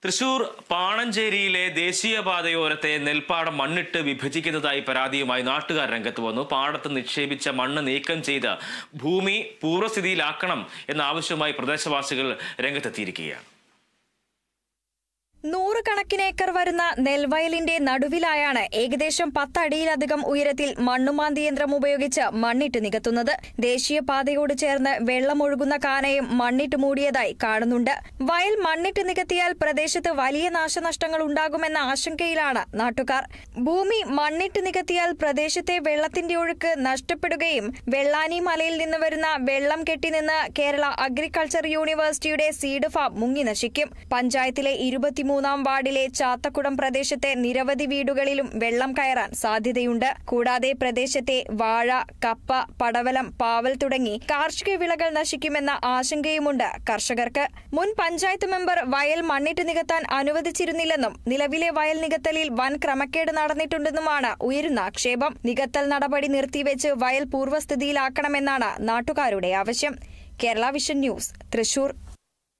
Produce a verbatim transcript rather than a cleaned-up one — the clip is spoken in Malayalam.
തൃശൂർ പാണഞ്ചേരിയിലെ ദേശീയപാതയോരത്തെ നെൽപ്പാടം മണ്ണിട്ട് വിഭജിക്കുന്നതായി പരാതിയുമായി നാട്ടുകാർ രംഗത്ത് വന്നു. പാടത്ത് നിക്ഷേപിച്ച മണ്ണ് നീക്കം ചെയ്ത് ഭൂമി പൂർവ്വസ്ഥിതിയിലാക്കണം എന്ന ആവശ്യവുമായി പ്രദേശവാസികൾ രംഗത്തെത്തിയിരിക്കുകയാണ്. നൂറുകണക്കിന് ഏക്കർ വരുന്ന നെൽവയലിന്റെ നടുവിലായാണ് ഏകദേശം പത്തടിയിലധികം ഉയരത്തിൽ മണ്ണുമാന്തി യന്ത്രം ഉപയോഗിച്ച് മണ്ണിട്ട് നികത്തുന്നത്. ദേശീയപാതയോട് ചേർന്ന് വെള്ളമൊഴുകുന്ന കാനയും മണ്ണിട്ട് മൂടിയതായി കാണുന്നുണ്ട്. വയൽ മണ്ണിട്ട് നികത്തിയാൽ പ്രദേശത്ത് വലിയ നാശനഷ്ടങ്ങൾ ഉണ്ടാകുമെന്ന ആശങ്കയിലാണ് നാട്ടുകാർ. ഭൂമി മണ്ണിട്ട് നികത്തിയാൽ പ്രദേശത്തെ വെള്ളത്തിന്റെ ഒഴുക്ക് നഷ്ടപ്പെടുകയും വെള്ളാനി മലയിൽ നിന്ന് വരുന്ന വെള്ളം കെട്ടിനിന്ന് കേരള അഗ്രികൾച്ചർ യൂണിവേഴ്സിറ്റിയുടെ സീഡ് ഫാം മുങ്ങി നശിക്കും. പഞ്ചായത്തിലെ ഇരുപത്തി മൂന്നാം വാർഡിലെ ചാത്തക്കുടം പ്രദേശത്തെ നിരവധി വീടുകളിലും വെള്ളം കയറാൻ സാധ്യതയുണ്ട്. കൂടാതെ പ്രദേശത്തെ വാഴ, കപ്പ, പടവലം, പാവൽ തുടങ്ങി കാർഷിക വിളകൾ നശിക്കുമെന്ന ആശങ്കയുമുണ്ട് കർഷകർക്ക്. മുൻ പഞ്ചായത്ത് മെമ്പർ വയൽ മണ്ണിട്ട് നികത്താൻ അനുവദിച്ചിരുന്നില്ലെന്നും നിലവിലെ വയൽ നികത്തലിൽ വൻ ക്രമക്കേട് നടന്നിട്ടുണ്ടെന്നുമാണ് ഉയരുന്ന ആക്ഷേപം. നികത്തൽ നടപടി നിർത്തിവെച്ച് വയൽ പൂർവ്വസ്ഥിതിയിലാക്കണമെന്നാണ് നാട്ടുകാരുടെ ആവശ്യം. Kerala vision news, Thrissur.